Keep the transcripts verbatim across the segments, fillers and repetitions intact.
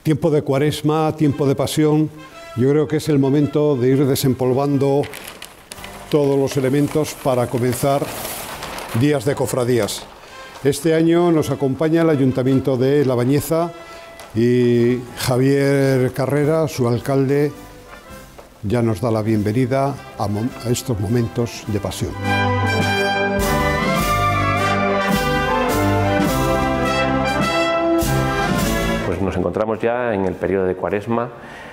Tiempo de Cuaresma, tiempo de pasión. Yo creo que es el momento de ir desempolvando todos los elementos para comenzar días de cofradías. Este año nos acompaña el Ayuntamiento de La Bañeza y Javier Carrera, su alcalde, ya nos da la bienvenida a, mo- a estos momentos de pasión. Pues nos encontramos ya en el periodo de Cuaresma,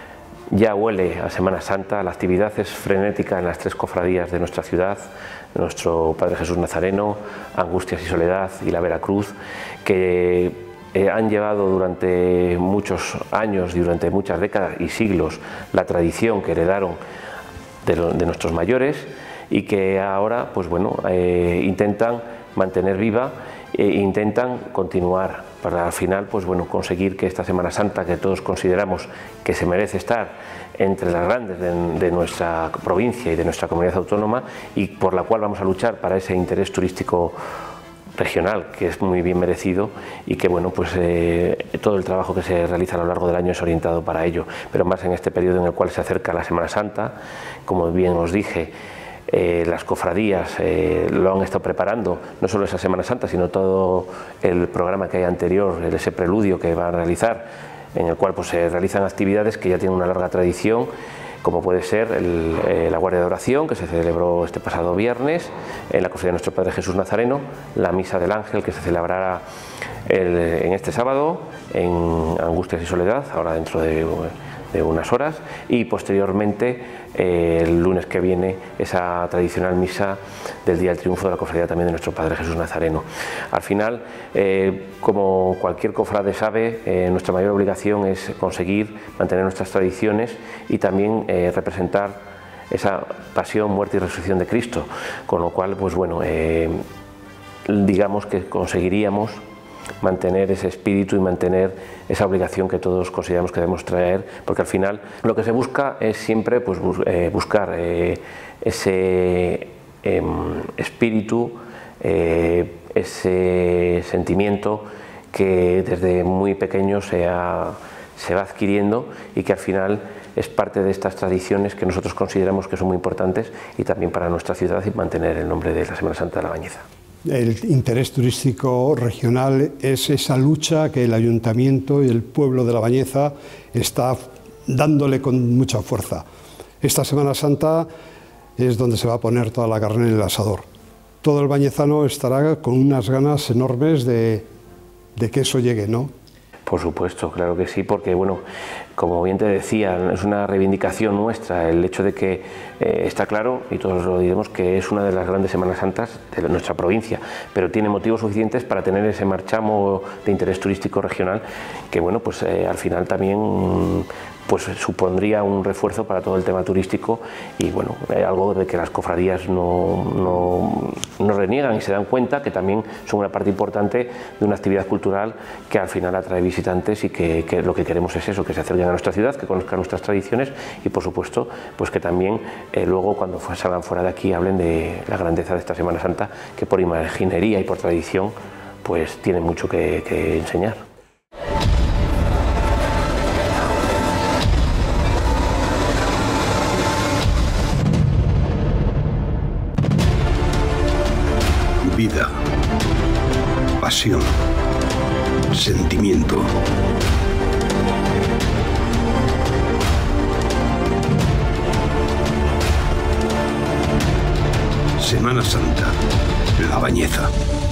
ya huele a Semana Santa, la actividad es frenética en las tres cofradías de nuestra ciudad, nuestro Padre Jesús Nazareno, Angustias y Soledad y la Veracruz, que eh, han llevado durante muchos años y durante muchas décadas y siglos la tradición que heredaron de, lo, de nuestros mayores y que ahora pues bueno, eh, intentan mantener viva e intentan continuar para al final pues bueno, conseguir que esta Semana Santa, que todos consideramos que se merece estar entre las grandes de, de nuestra provincia y de nuestra comunidad autónoma, y por la cual vamos a luchar para ese interés turístico regional que es muy bien merecido, y que bueno, pues eh, todo el trabajo que se realiza a lo largo del año es orientado para ello, pero más en este periodo en el cual se acerca la Semana Santa. Como bien os dije, Eh, las cofradías eh, lo han estado preparando, no solo esa Semana Santa, sino todo el programa que hay anterior, ese preludio que van a realizar, en el cual pues, se realizan actividades que ya tienen una larga tradición, como puede ser el, eh, la Guardia de Oración, que se celebró este pasado viernes en la cofradía de nuestro Padre Jesús Nazareno, la Misa del Ángel, que se celebrará el, en este sábado en Angustias y Soledad, ahora dentro de de unas horas, y posteriormente eh, el lunes que viene esa tradicional misa del Día del Triunfo de la cofradía también de nuestro Padre Jesús Nazareno. Al final, eh, como cualquier cofrade sabe, eh, nuestra mayor obligación es conseguir mantener nuestras tradiciones y también eh, representar esa pasión, muerte y resurrección de Cristo, con lo cual, pues bueno, eh, digamos que conseguiríamos mantener ese espíritu y mantener esa obligación que todos consideramos que debemos traer, porque al final lo que se busca es siempre pues, bus eh, buscar eh, ese eh, espíritu, eh, ese sentimiento que desde muy pequeño se, ha, se va adquiriendo y que al final es parte de estas tradiciones que nosotros consideramos que son muy importantes y también para nuestra ciudad y mantener el nombre de la Semana Santa de La Bañeza. El interés turístico regional es esa lucha que el Ayuntamiento y el pueblo de La Bañeza está dándole con mucha fuerza. Esta Semana Santa es donde se va a poner toda la carne en el asador. Todo el bañezano estará con unas ganas enormes de, de que eso llegue, ¿no? Por supuesto, claro que sí, porque bueno, como bien te decía, es una reivindicación nuestra el hecho de que eh, está claro, y todos lo diremos, que es una de las grandes Semanas Santas de nuestra provincia, pero tiene motivos suficientes para tener ese marchamo de interés turístico regional que bueno, pues eh, al final también pues supondría un refuerzo para todo el tema turístico y bueno, algo de que las cofradías no, no, no reniegan y se dan cuenta que también son una parte importante de una actividad cultural que al final atrae visitantes y que, que lo que queremos es eso, que se acerquen a nuestra ciudad, que conozcan nuestras tradiciones y por supuesto pues que también eh, luego cuando salgan fuera de aquí hablen de la grandeza de esta Semana Santa, que por imaginería y por tradición pues tiene mucho que, que enseñar. Vida, pasión, sentimiento. Semana Santa, La Bañeza.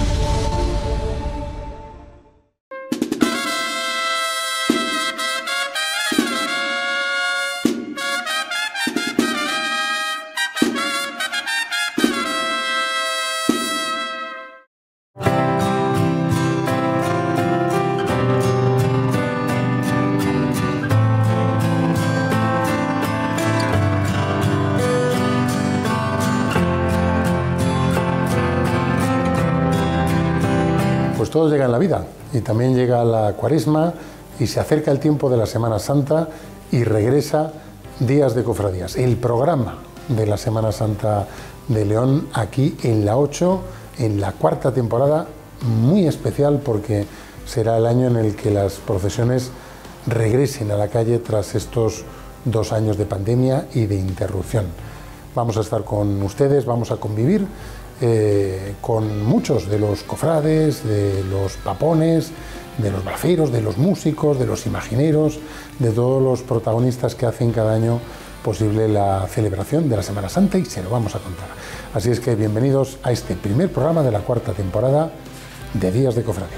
Todo llega en la vida y también llega la Cuaresma y se acerca el tiempo de la Semana Santa y regresa Días de Cofradías, el programa de la Semana Santa de León aquí en la ocho, en la cuarta temporada, muy especial porque será el año en el que las procesiones regresen a la calle tras estos dos años de pandemia y de interrupción. Vamos a estar con ustedes, vamos a convivir eh, con muchos de los cofrades, de los papones, de los braceros, de los músicos, de los imagineros, de todos los protagonistas que hacen cada año posible la celebración de la Semana Santa, y se lo vamos a contar. Así es que bienvenidos a este primer programa de la cuarta temporada de Días de Cofradías.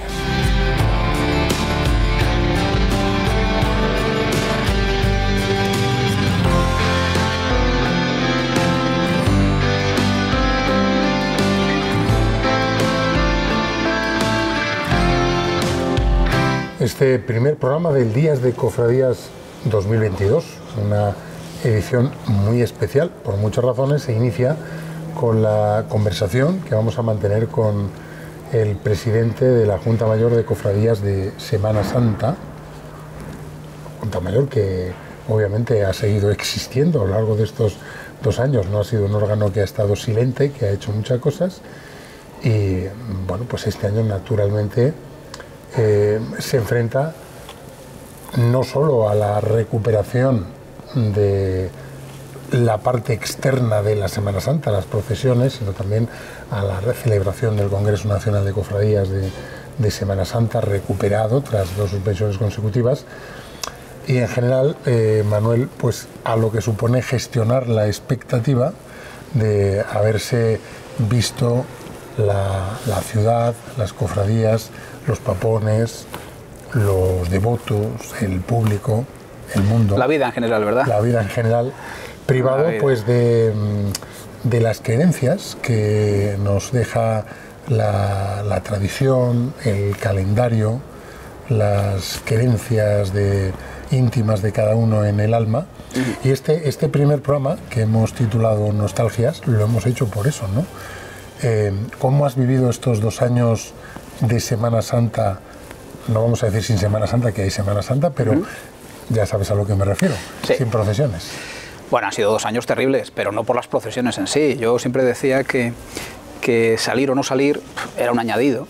Este primer programa del Días de Cofradías dos mil veintidós, una edición muy especial por muchas razones, se inicia con la conversación que vamos a mantener con el presidente de la Junta Mayor de Cofradías de Semana Santa, Junta Mayor que obviamente ha seguido existiendo a lo largo de estos dos años, no ha sido un órgano que ha estado silente, que ha hecho muchas cosas, y bueno, pues este año naturalmente eh, se enfrenta no solo a la recuperación de la parte externa de la Semana Santa, las procesiones, sino también a la celebración del Congreso Nacional de Cofradías de, de Semana Santa, recuperado tras dos suspensiones consecutivas, y en general, eh, Manuel, pues a lo que supone gestionar la expectativa de haberse visto la, la ciudad, las cofradías, los papones, los devotos, el público, el mundo. La vida en general, ¿verdad? La vida en general, privado pues de, de las creencias que nos deja la, la tradición, el calendario, las creencias de, íntimas de cada uno en el alma. Uh-huh. Y este, este primer programa que hemos titulado Nostalgias, lo hemos hecho por eso, ¿no? Eh, ¿Cómo has vivido estos dos años de Semana Santa? No vamos a decir sin Semana Santa, que hay Semana Santa, pero uh-huh. ya sabes a lo que me refiero, sí. Sin procesiones. Bueno, han sido dos años terribles, pero no por las procesiones en sí. Yo siempre decía que, que salir o no salir era un añadido,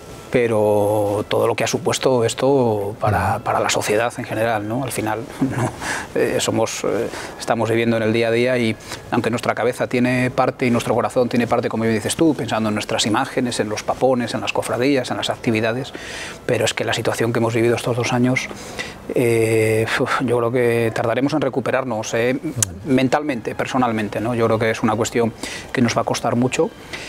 pero todo lo que ha supuesto esto para, para la sociedad en general, ¿no? Al final no, eh, somos, eh, estamos viviendo en el día a día, y aunque nuestra cabeza tiene parte y nuestro corazón tiene parte, como dices tú, pensando en nuestras imágenes, en los papones, en las cofradías, en las actividades, pero es que la situación que hemos vivido estos dos años, eh, uf, yo creo que tardaremos en recuperarnos eh, mentalmente, personalmente, ¿no? Yo creo que es una cuestión que nos va a costar mucho,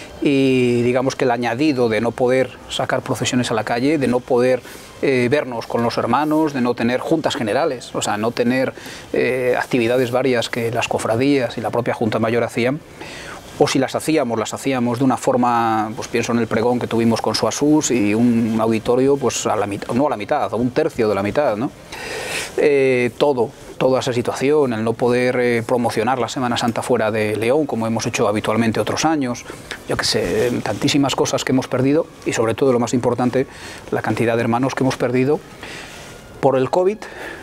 y digamos que el añadido de no poder sacar procesiones a la calle, de no poder eh, vernos con los hermanos, de no tener juntas generales, o sea, no tener eh, actividades varias que las cofradías y la propia Junta Mayor hacían, o si las hacíamos, las hacíamos de una forma, pues pienso en el pregón que tuvimos con Suasus y un auditorio pues a la mitad, no a la mitad, a un tercio de la mitad, ¿no? Eh, todo, toda esa situación, el no poder eh, promocionar la Semana Santa fuera de León, como hemos hecho habitualmente otros años, yo que sé, tantísimas cosas que hemos perdido, y sobre todo lo más importante, la cantidad de hermanos que hemos perdido por el COVID,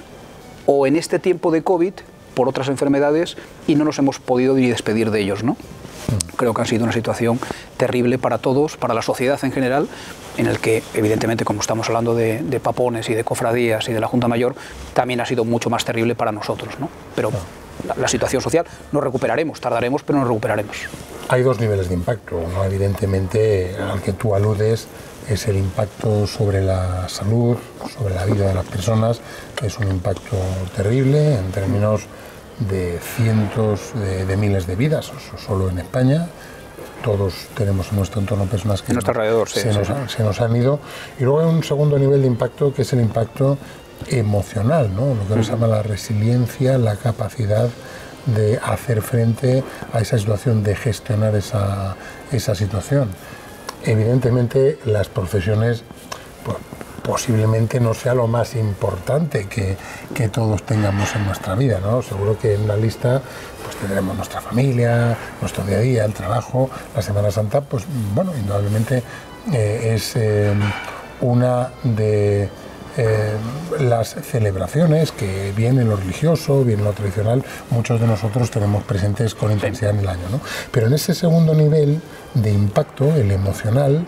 o en este tiempo de COVID, por otras enfermedades, y no nos hemos podido ni despedir de ellos, ¿no? Creo que ha sido una situación terrible para todos, para la sociedad en general, en el que, evidentemente, como estamos hablando de, de papones y de cofradías y de la Junta Mayor, también ha sido mucho más terrible para nosotros, ¿no? Pero la, la situación social nos recuperaremos, tardaremos, pero nos recuperaremos. Hay dos niveles de impacto, ¿no? Evidentemente, al que tú aludes es el impacto sobre la salud, sobre la vida de las personas, que es un impacto terrible en términos de cientos de, de miles de vidas, solo en España. Todos tenemos en nuestro entorno personas que en nuestro alrededor, sí, se, sí, nos, sí. se nos han ido. Y luego hay un segundo nivel de impacto, que es el impacto emocional, ¿no? Lo que nos llama la resiliencia, la capacidad de hacer frente a esa situación, de gestionar esa, esa situación. Evidentemente, las procesiones pues, posiblemente no sea lo más importante que, que todos tengamos en nuestra vida, ¿no? Seguro que en la lista pues tendremos nuestra familia, nuestro día a día, el trabajo. La Semana Santa, pues bueno, indudablemente eh, es eh, una de eh, las celebraciones que viene lo religioso, viene lo tradicional, muchos de nosotros tenemos presentes con intensidad en el año, ¿no? Pero en ese segundo nivel de impacto, el emocional,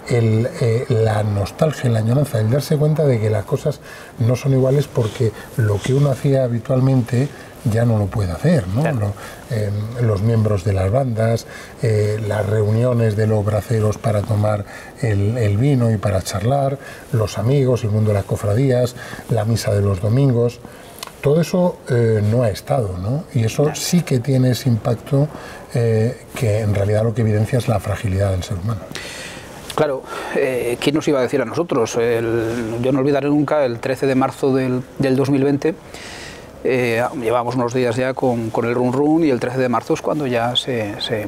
el, eh, la nostalgia, la añoranza, el darse cuenta de que las cosas no son iguales porque lo que uno hacía habitualmente ya no lo puede hacer, ¿no? Claro. Lo, eh, los miembros de las bandas, eh, las reuniones de los braceros para tomar el, el vino y para charlar, los amigos, el mundo de las cofradías, la misa de los domingos, todo eso eh, no ha estado, ¿no? Y eso sí que tiene ese impacto eh, que en realidad lo que evidencia es la fragilidad del ser humano. Claro, eh, ¿quién nos iba a decir a nosotros? El, yo no olvidaré nunca el trece de marzo del, del dos mil veinte. Eh, llevamos unos días ya con, con el run run y el trece de marzo es cuando ya se, se,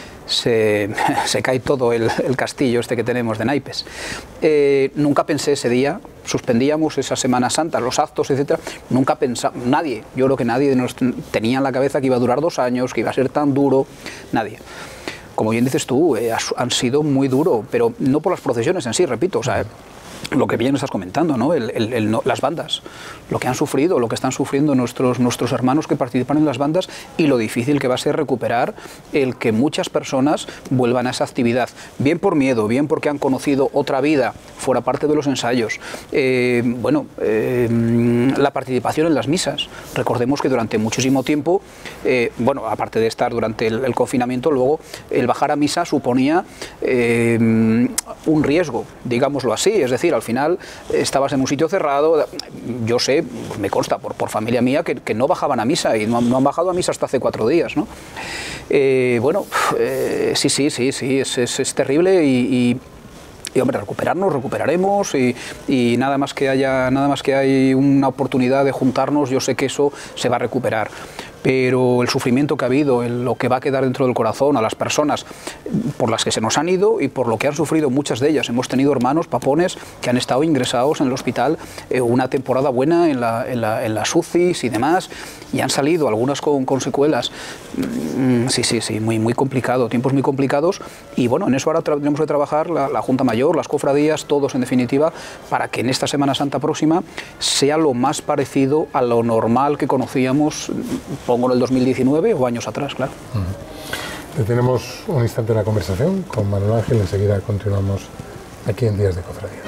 se, se cae todo el, el castillo este que tenemos de naipes. Eh, nunca pensé ese día, suspendíamos esa Semana Santa, los actos, etcétera. Nunca pensaba, nadie, yo creo que nadie nos tenía en la cabeza que iba a durar dos años, que iba a ser tan duro, nadie. Como bien dices tú, eh, han sido muy duro, pero no por las procesiones en sí, repito, o sea, lo que bien estás comentando, ¿no? El, el, el, no, las bandas, lo que han sufrido, lo que están sufriendo nuestros, nuestros hermanos que participan en las bandas y lo difícil que va a ser recuperar el que muchas personas vuelvan a esa actividad, bien por miedo, bien porque han conocido otra vida fuera parte de los ensayos. Eh, bueno, eh, la participación en las misas. Recordemos que durante muchísimo tiempo, eh, bueno, aparte de estar durante el, el confinamiento, luego el bajar a misa suponía eh, un riesgo, digámoslo así, es decir, al final estabas en un sitio cerrado. Yo sé, me consta por, por familia mía que, que no bajaban a misa y no han, no han bajado a misa hasta hace cuatro días, ¿no? Eh, bueno, eh, sí, sí, sí, sí, es, es, es terrible y, y Y hombre, recuperarnos, recuperaremos y, y nada más que haya, nada más que hay una oportunidad de juntarnos, yo sé que eso se va a recuperar. Pero el sufrimiento que ha habido, el, lo que va a quedar dentro del corazón a las personas por las que se nos han ido y por lo que han sufrido muchas de ellas. Hemos tenido hermanos papones que han estado ingresados en el hospital eh, una temporada buena en, la, en, la, en las U C Is y demás, y han salido algunas con, con secuelas. Mm, sí, sí, sí, muy, muy complicado, tiempos muy complicados, y bueno, en eso ahora tenemos que trabajar la, la Junta Mayor, las cofradías, todos en definitiva, para que en esta Semana Santa próxima sea lo más parecido a lo normal que conocíamos, pongo en el dos mil diecinueve o años atrás, claro. Uh-huh. Tenemos un instante de la conversación con Manuel Ángel, enseguida continuamos aquí en Días de Cofradías.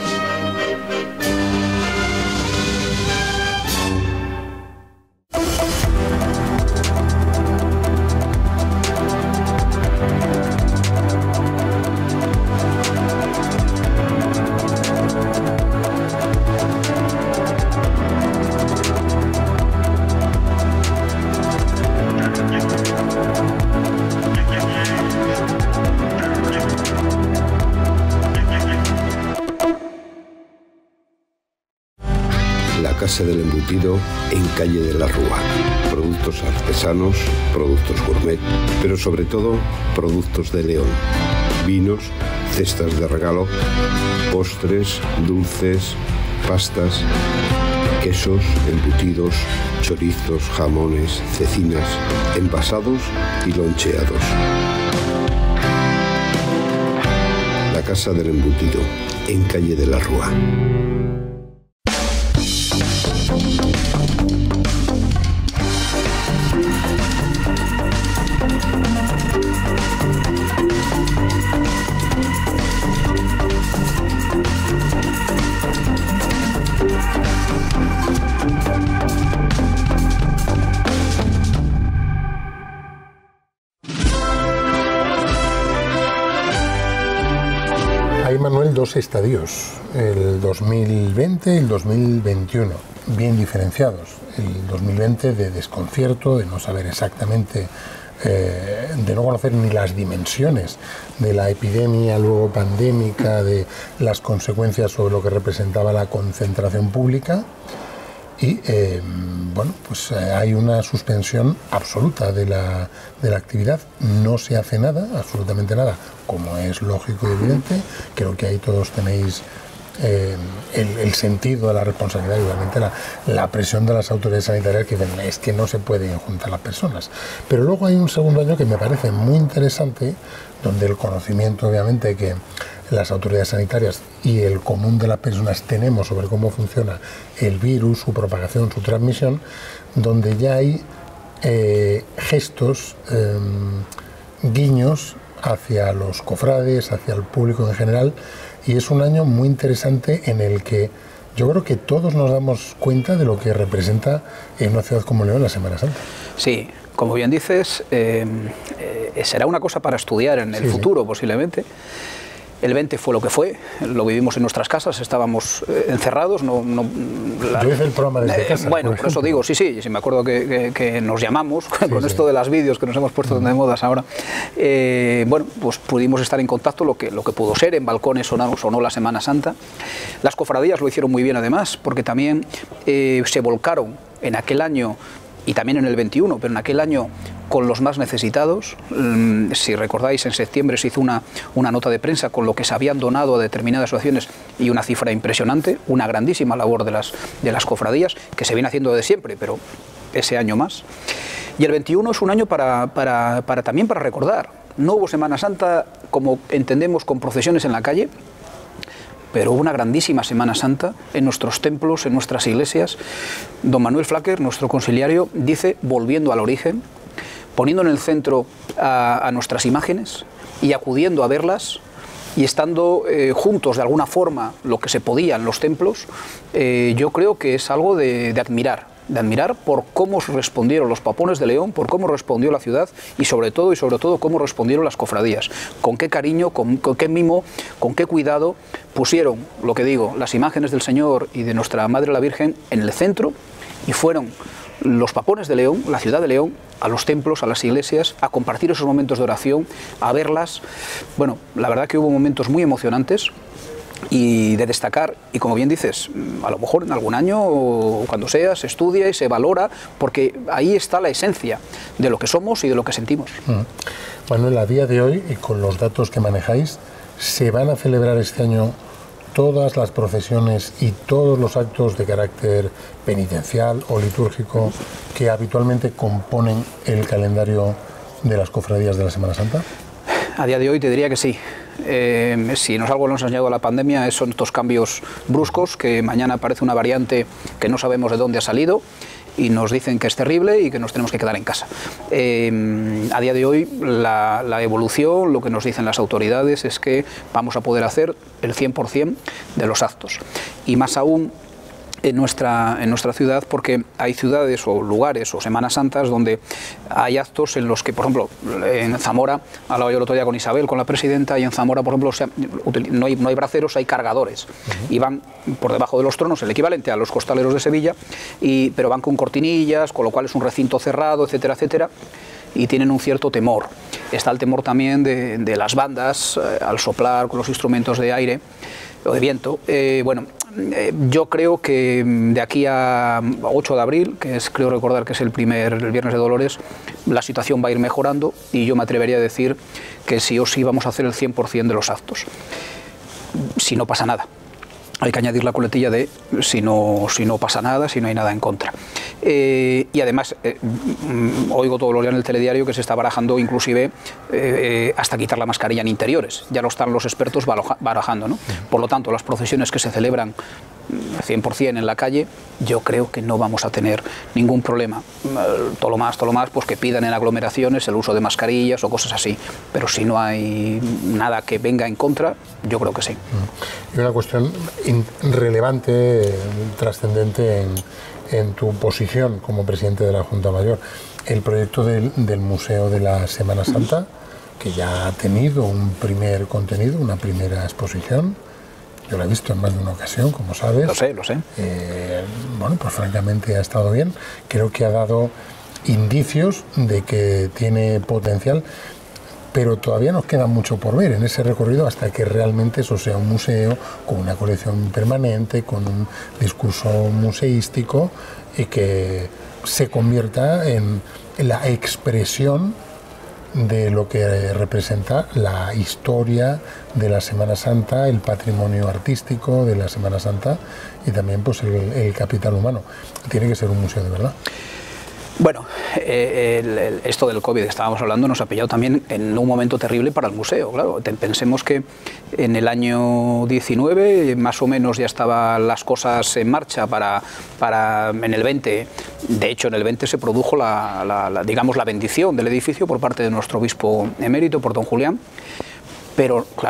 Casa del Embutido en Calle de la Rúa. Productos artesanos, productos gourmet, pero sobre todo productos de León. Vinos, cestas de regalo, postres, dulces, pastas, quesos, embutidos, chorizos, jamones, cecinas, envasados y loncheados. La Casa del Embutido en Calle de la Rúa. Hay, Manuel, dos estadios, el dos mil veinte y el dos mil veintiuno, bien diferenciados. El dos mil veinte de desconcierto, de no saber exactamente, eh, de no conocer ni las dimensiones de la epidemia, luego pandémica, de las consecuencias sobre lo que representaba la concentración pública. Y eh, bueno, pues eh, hay una suspensión absoluta de la, de la actividad, no se hace nada, absolutamente nada, como es lógico y evidente. Creo que ahí todos tenéis eh, el, el sentido de la responsabilidad y obviamente la, la presión de las autoridades sanitarias que dicen es que no se pueden juntar las personas. Pero luego hay un segundo año que me parece muy interesante, donde el conocimiento obviamente que las autoridades sanitarias y el común de las personas tenemos sobre cómo funciona el virus, su propagación, su transmisión, donde ya hay eh, gestos, eh, guiños hacia los cofrades, hacia el público en general, y es un año muy interesante en el que yo creo que todos nos damos cuenta de lo que representa en una ciudad como León la Semana Santa. Sí, como bien dices, eh, eh, será una cosa para estudiar en el sí, futuro sí. posiblemente. El veinte fue lo que fue, lo vivimos en nuestras casas, estábamos eh, encerrados. No, no, la, Yo hice el programa desde eh, casa. Bueno, por, por eso digo, sí, sí, sí, me acuerdo que, que, que nos llamamos sí, con sí. esto de las vídeos que nos hemos puesto mm. de modas ahora. Eh, bueno, pues pudimos estar en contacto lo que, lo que pudo ser, en balcones sonó, sonó la Semana Santa. Las cofradías lo hicieron muy bien además, porque también eh, se volcaron en aquel año y también en el veintiuno, pero en aquel año con los más necesitados. Si recordáis, en septiembre se hizo una, una nota de prensa con lo que se habían donado a determinadas asociaciones y una cifra impresionante, una grandísima labor de las, de las cofradías, que se viene haciendo de siempre, pero ese año más. Y el veintiuno es un año para, para, para, también para recordar. No hubo Semana Santa, como entendemos, con procesiones en la calle, pero hubo una grandísima Semana Santa en nuestros templos, en nuestras iglesias. Don Manuel Flaquer, nuestro conciliario, dice, volviendo al origen, poniendo en el centro a, a nuestras imágenes y acudiendo a verlas y estando eh, juntos de alguna forma lo que se podía en los templos, eh, yo creo que es algo de, de admirar. de admirar por cómo respondieron los papones de León, por cómo respondió la ciudad y sobre todo y sobre todo cómo respondieron las cofradías, con qué cariño, con, con qué mimo, con qué cuidado pusieron, lo que digo, las imágenes del Señor y de nuestra Madre la Virgen en el centro, y fueron los papones de León, la ciudad de León, a los templos, a las iglesias, a compartir esos momentos de oración, a verlas. Bueno, la verdad que hubo momentos muy emocionantes y de destacar, y como bien dices, a lo mejor en algún año o cuando sea, se estudia y se valora, porque ahí está la esencia de lo que somos y de lo que sentimos. Mm. Manuel, a día de hoy, y con los datos que manejáis, ¿se van a celebrar este año todas las procesiones y todos los actos de carácter penitencial o litúrgico que habitualmente componen el calendario de las cofradías de la Semana Santa? A día de hoy te diría que sí. Eh, si nos algo nos ha enseñado la pandemia son estos cambios bruscos, que mañana aparece una variante que no sabemos de dónde ha salido y nos dicen que es terrible y que nos tenemos que quedar en casa. Eh, a día de hoy la, la evolución, lo que nos dicen las autoridades es que vamos a poder hacer el cien por cien de los actos, y más aún en nuestra, en nuestra ciudad, porque hay ciudades o lugares o Semanas Santas donde hay actos en los que, por ejemplo, en Zamora, hablaba yo el otro día con Isabel, con la presidenta, y en Zamora, por ejemplo, se, no, hay, no hay braceros, hay cargadores, uh-huh. y van por debajo de los tronos, el equivalente a los costaleros de Sevilla, y, pero van con cortinillas, con lo cual es un recinto cerrado, etcétera, etcétera, y tienen un cierto temor. Está el temor también de, de las bandas, eh, al soplar con los instrumentos de aire o de viento. Eh, bueno, eh, yo creo que de aquí a ocho de abril, que es, creo recordar que es el primer el Viernes de Dolores, la situación va a ir mejorando, y yo me atrevería a decir que sí o sí vamos a hacer el cien por cien de los actos, si no pasa nada. Hay que añadir la coletilla de si no, si no pasa nada, si no hay nada en contra. Eh, y además, eh, oigo todos los días en el telediario que se está barajando inclusive eh, hasta quitar la mascarilla en interiores. Ya lo están los expertos barajando, ¿no? Por lo tanto, las procesiones que se celebran cien por cien en la calle, yo creo que no vamos a tener ningún problema. Todo lo más, todo lo más, pues que pidan en aglomeraciones el uso de mascarillas o cosas así. Pero si no hay nada que venga en contra, yo creo que sí. Y una cuestión relevante, trascendente en, en tu posición como presidente de la Junta Mayor, el proyecto del, del Museo de la Semana Santa, que ya ha tenido un primer contenido, una primera exposición. Yo lo he visto en más de una ocasión, como sabes. Lo sé, lo sé. Eh, bueno, pues francamente ha estado bien. Creo que ha dado indicios de que tiene potencial, pero todavía nos queda mucho por ver en ese recorrido hasta que realmente eso sea un museo con una colección permanente, con un discurso museístico y que se convierta en la expresión de lo que representa la historia de la Semana Santa, el patrimonio artístico de la Semana Santa y también pues el, el capital humano. Tiene que ser un museo de verdad. Bueno, eh, el, el, esto del COVID que estábamos hablando nos ha pillado también en un momento terrible para el museo. Claro, pensemos que en el año diecinueve más o menos ya estaban las cosas en marcha para, para en el veinte. De hecho, en el veinte se produjo la, la, la, digamos, la bendición del edificio por parte de nuestro obispo emérito, por don Julián. Pero, claro,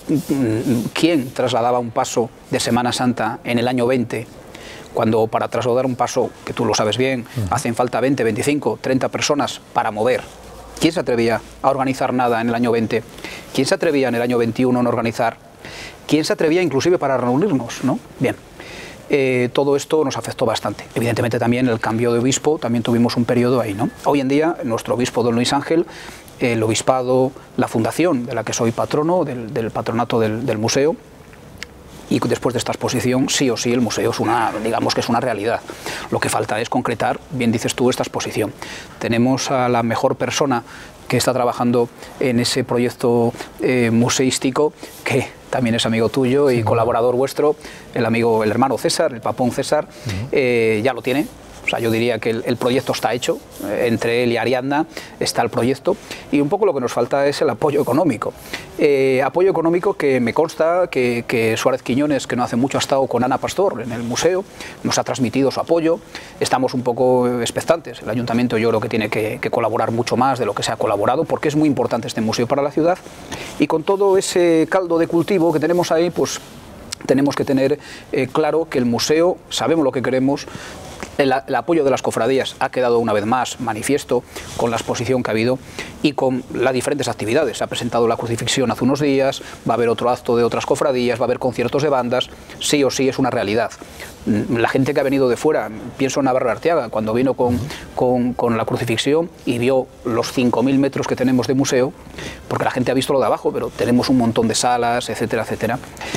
¿quién trasladaba un paso de Semana Santa en el año veinte? Cuando para trasladar un paso, que tú lo sabes bien, uh-huh. hacen falta veinte, veinticinco, treinta personas para mover. ¿Quién se atrevía a organizar nada en el año veinte? ¿Quién se atrevía en el año veintiuno a organizar? ¿Quién se atrevía inclusive para reunirnos? ¿No? Bien. Eh, todo esto nos afectó bastante. Evidentemente también el cambio de obispo, también tuvimos un periodo ahí, ¿no? Hoy en día nuestro obispo don Luis Ángel, el obispado, la fundación de la que soy patrono, del, del patronato del, del museo, y después de esta exposición sí o sí el museo es una, digamos que es una realidad. Lo que falta es concretar, bien dices tú, esta exposición. Tenemos a la mejor persona que está trabajando en ese proyecto eh, museístico, que también es amigo tuyo y sí, colaborador vuestro, el amigo, el hermano César, el papón César, uh-huh. eh, ya lo tiene. O sea, yo diría que el, el proyecto está hecho, eh, entre él y Ariadna está el proyecto, y un poco lo que nos falta es el apoyo económico. Eh, apoyo económico que me consta que, que Suárez Quiñones, que no hace mucho ha estado con Ana Pastor en el museo, nos ha transmitido su apoyo. Estamos un poco expectantes. El ayuntamiento yo creo que tiene que, que colaborar mucho más de lo que se ha colaborado, porque es muy importante este museo para la ciudad, y con todo ese caldo de cultivo que tenemos ahí, pues tenemos que tener eh, claro que el museo, sabemos lo que queremos. El, el apoyo de las cofradías ha quedado una vez más manifiesto con la exposición que ha habido y con las diferentes actividades. Se ha presentado la crucifixión hace unos días, va a haber otro acto de otras cofradías, va a haber conciertos de bandas, sí o sí es una realidad. La gente que ha venido de fuera, pienso en Navarro Arteaga, cuando vino con, con, con la crucifixión y vio los cinco mil metros que tenemos de museo, porque la gente ha visto lo de abajo, pero tenemos un montón de salas, etcétera, etcétera,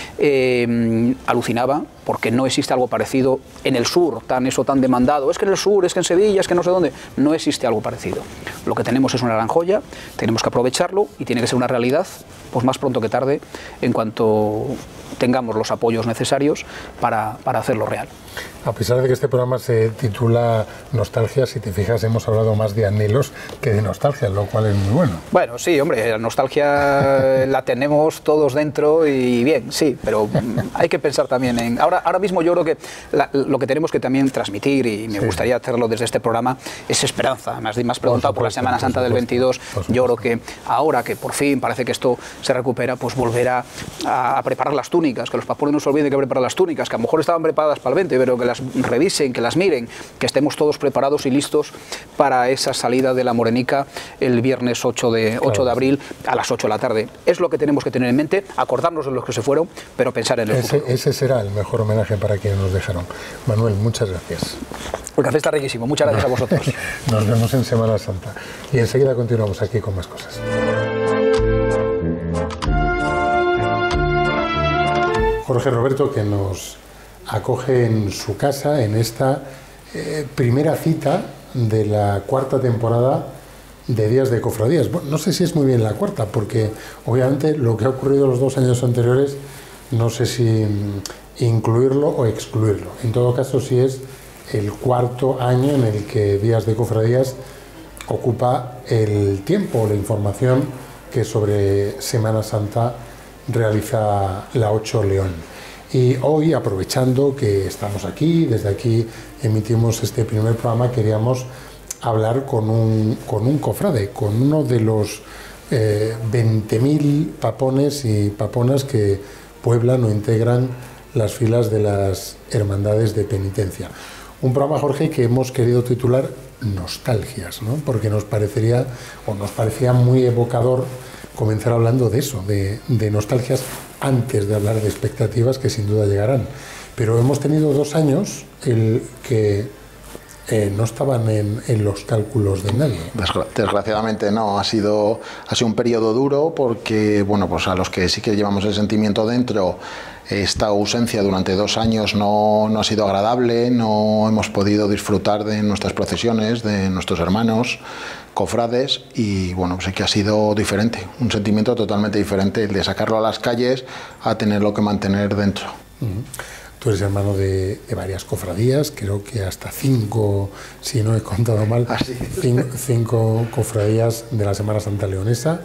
eh, alucinaba porque no existe algo parecido en el sur, tan eso tan demandado, es que en el sur, es que en Sevilla, es que no sé dónde, no existe algo parecido. Lo que tenemos es una gran joya, tenemos que aprovecharlo y tiene que ser una realidad, pues más pronto que tarde, en cuanto tengamos los apoyos necesarios para, para hacerlo real. A pesar de que este programa se titula Nostalgia, si te fijas hemos hablado más de anhelos que de nostalgia, lo cual es muy bueno. Bueno, sí, hombre, la nostalgia la tenemos todos dentro y bien, sí, pero hay que pensar también en... Ahora, ahora mismo yo creo que la, lo que tenemos que también transmitir, y me sí. gustaría hacerlo desde este programa, es esperanza. Me has, me has preguntado por, supuesto, por la Semana Santa del veintidós, yo creo que ahora que por fin parece que esto se recupera, pues volver a, a preparar las túnicas, que los papones no se olviden que preparar las túnicas, que a lo mejor estaban preparadas para el veinte, pero que las revisen, que las miren, que estemos todos preparados y listos para esa salida de la Morenica el viernes ocho de, ocho claro. de abril a las ocho de la tarde. Es lo que tenemos que tener en mente, acordarnos de los que se fueron, pero pensar en el ese, futuro. Ese será el mejor homenaje para quienes nos dejaron. Manuel, muchas gracias. El café está riquísimo, muchas gracias a vosotros. Nos vemos en Semana Santa y enseguida continuamos aquí con más cosas. Jorge Roberto, que nos acoge en su casa en esta eh, primera cita de la cuarta temporada de Días de Cofradías. Bueno, no sé si es muy bien la cuarta, porque obviamente lo que ha ocurrido los dos años anteriores, no sé si incluirlo o excluirlo. En todo caso, sí es el cuarto año en el que Días de Cofradías ocupa el tiempo o la información que sobre Semana Santa realiza la ocho León. Y hoy, aprovechando que estamos aquí, desde aquí emitimos este primer programa, queríamos hablar con un, con un cofrade, con uno de los eh, veinte mil papones y paponas que pueblan o integran las filas de las hermandades de penitencia. Un programa, Jorge, que hemos querido titular Nostalgias, ¿no? Porque nos parecería, o nos parecía muy evocador comenzar hablando de eso, de, de nostalgias, antes de hablar de expectativas que sin duda llegarán. Pero hemos tenido dos años el que eh, no estaban en, en los cálculos de nadie. Desgra desgraciadamente no, ha sido, ha sido un periodo duro porque, bueno, pues a los que sí que llevamos el sentimiento dentro, esta ausencia durante dos años no, no ha sido agradable, no hemos podido disfrutar de nuestras procesiones, de nuestros hermanos cofrades, y bueno, pues sí que ha sido diferente, un sentimiento totalmente diferente el de sacarlo a las calles a tenerlo que mantener dentro. Uh-huh. Tú eres hermano de, de varias cofradías, creo que hasta cinco, si no he contado mal, cinco, cinco cofradías de la Semana Santa Leonesa.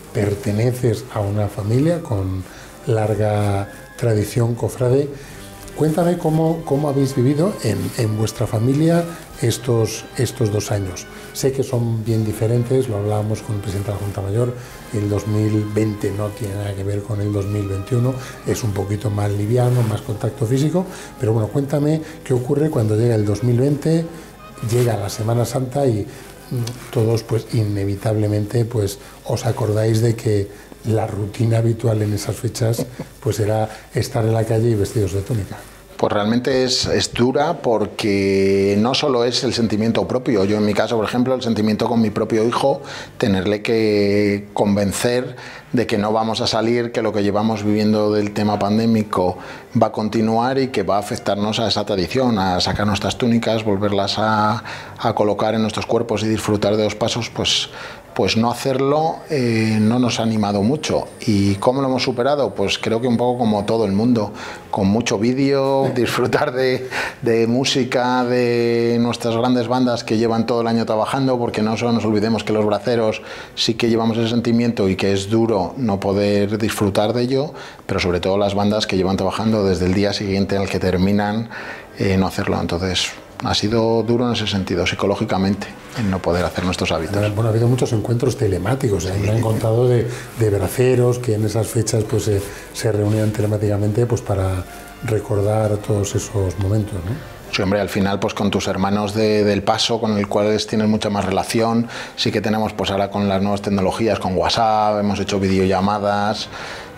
Perteneces a una familia con larga tradición cofrade. Cuéntame cómo, cómo habéis vivido en, en vuestra familia estos, estos dos años. Sé que son bien diferentes, lo hablábamos con el presidente de la Junta Mayor, el dos mil veinte no tiene nada que ver con el dos mil veintiuno, es un poquito más liviano, más contacto físico, pero bueno, cuéntame qué ocurre cuando llega el dos mil veinte, llega la Semana Santa y todos pues inevitablemente pues os acordáis de que la rutina habitual en esas fechas pues era estar en la calle y vestidos de túnica. Pues realmente es, es dura porque no solo es el sentimiento propio, yo en mi caso, por ejemplo, el sentimiento con mi propio hijo, tenerle que convencer de que no vamos a salir, que lo que llevamos viviendo del tema pandémico va a continuar y que va a afectarnos a esa tradición, a sacar nuestras túnicas, volverlas a, a colocar en nuestros cuerpos y disfrutar de los pasos, pues... pues no hacerlo eh, no nos ha animado mucho. ¿Y cómo lo hemos superado? Pues creo que un poco como todo el mundo, con mucho vídeo, disfrutar de, de música, de nuestras grandes bandas que llevan todo el año trabajando, porque no solo nos olvidemos que los braceros sí que llevamos ese sentimiento y que es duro no poder disfrutar de ello, pero sobre todo las bandas que llevan trabajando desde el día siguiente al que terminan, eh, no hacerlo. Entonces ha sido duro en ese sentido, psicológicamente, en no poder hacer nuestros hábitos. Bueno, ha habido muchos encuentros telemáticos, ¿eh? Sí. Me han contado de, de braceros que en esas fechas pues, eh, se reunían telemáticamente pues, para recordar todos esos momentos, ¿no? Sí, hombre, al final pues con tus hermanos de, del paso, con el cual tienes mucha más relación, sí que tenemos pues ahora con las nuevas tecnologías, con WhatsApp, hemos hecho videollamadas.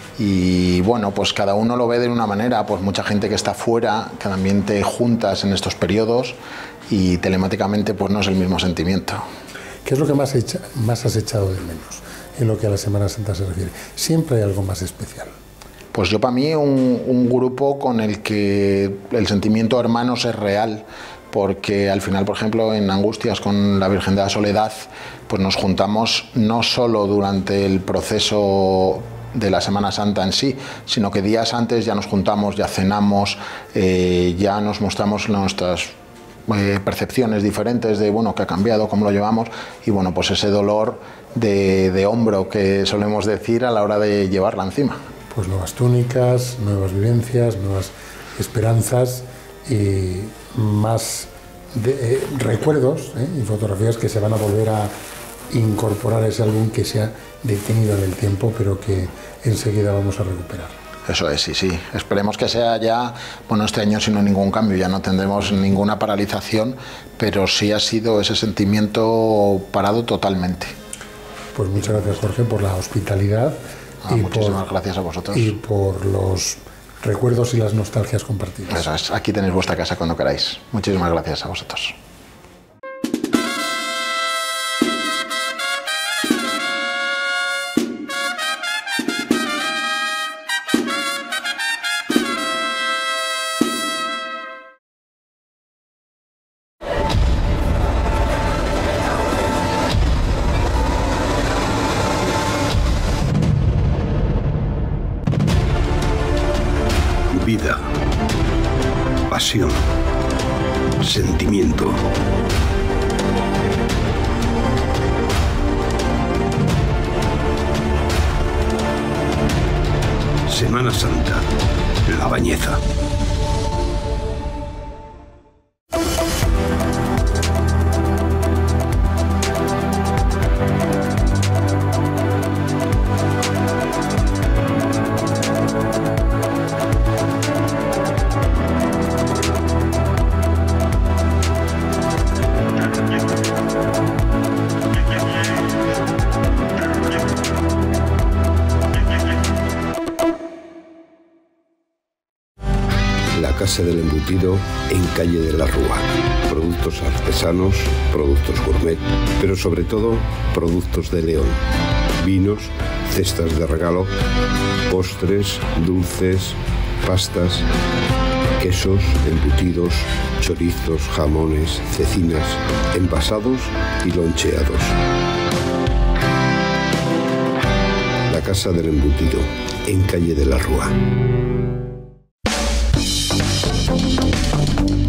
Y bueno, pues cada uno lo ve de una manera, pues mucha gente que está fuera, que también te juntas en estos periodos y telemáticamente pues no es el mismo sentimiento. ¿Qué es lo que más, echa, más has echado de menos en lo que a la Semana Santa se refiere? ¿Siempre hay algo más especial? Pues yo para mí un, un grupo con el que el sentimiento de hermanos es real, porque al final, por ejemplo, en Angustias con la Virgen de la Soledad, pues nos juntamos no solo durante el proceso de la Semana Santa en sí, sino que días antes ya nos juntamos, ya cenamos, eh, ya nos mostramos nuestras eh, percepciones diferentes de bueno, qué ha cambiado, cómo lo llevamos, y bueno, pues ese dolor de, de hombro que solemos decir a la hora de llevarla encima. Pues nuevas túnicas, nuevas vivencias, nuevas esperanzas y más de, eh, recuerdos eh, y fotografías que se van a volver a incorporar a ese álbum que se ha detenido en el tiempo, pero que enseguida vamos a recuperar. Eso es, sí, sí. Esperemos que sea ya, bueno, este año sin ningún cambio, ya no tendremos ninguna paralización, pero sí ha sido ese sentimiento parado totalmente. Pues muchas gracias, Jorge, por la hospitalidad. Ah, y muchísimas por, gracias a vosotros. Y por los recuerdos y las nostalgias compartidas. Eso es, aquí tenéis vuestra casa cuando queráis. Muchísimas gracias a vosotros. Vida, pasión, sentimiento. Semana Santa, La Bañeza. Casa del Embutido en Calle de la Rúa. Productos artesanos, productos gourmet, pero sobre todo productos de León. Vinos, cestas de regalo, postres, dulces, pastas, quesos, embutidos, chorizos, jamones, cecinas, envasados y loncheados. La Casa del Embutido en Calle de la Rúa.